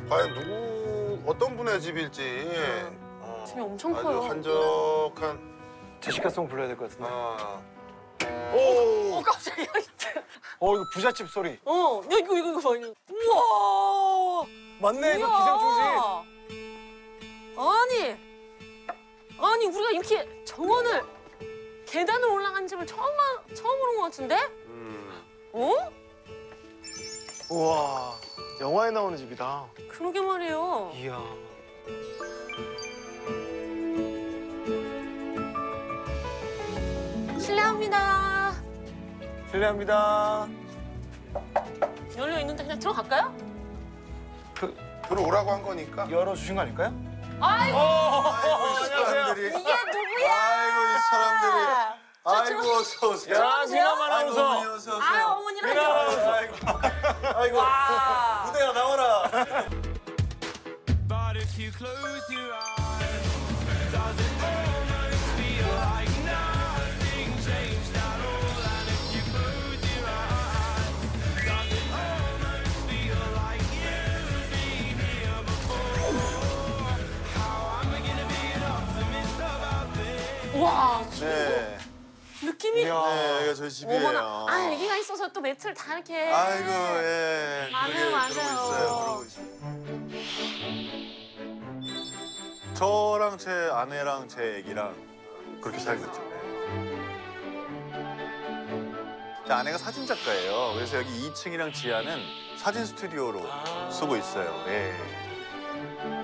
과연 어떤 분의 집일지. 집이 엄청 아주 커요. 한적한. 제시카송 불러야 될 것 같은데. 오. 깜짝이야. 이거 부잣집 소리. 야, 이거 봐. 우와. 맞네, 이거 뭐야. 기생충이지. 아니 우리가 이렇게 정원을 계단을 올라간 집을 처음 보는 것 같은데? 어? 우와, 영화에 나오는 집이다. 그러게 말이에요. 이야. 실례합니다. 실례합니다. 열려 있는데 그냥 들어갈까요? 들어오라고 한 거니까. 열어주신 거 아닐까요? 아이고, 아이고, 이 사람들이. 이게 누구야? 아이고, 이 사람들이. 아이고, 들어- 어서 오세요. 야, 미남 아이고, 아나운서. 어머니 어서 오세요. 아유, 어머니랑 미남 요 아나운서. 아이고. 와. 무대야, 나와라. But if you close your eyes, does it almost feel like nothing changed at all? And if you close your eyes, does it almost feel like you've been here before? How am I gonna be an optimist about this? 와, 네. 느낌이. 네, 여기가 저희 집이에요. 어머나, 애기가 있어서 또 매트를 다 이렇게. 아이고, 예. 맞아요, 그러게 맞아요. 그러고 있어요. 그러고 있어요. 저랑 제 아내랑 제 애기랑 그렇게 살고 있죠. 제 아내가 사진 작가예요. 그래서 여기 2층이랑 지하는 사진 스튜디오로 쓰고 있어요. 예.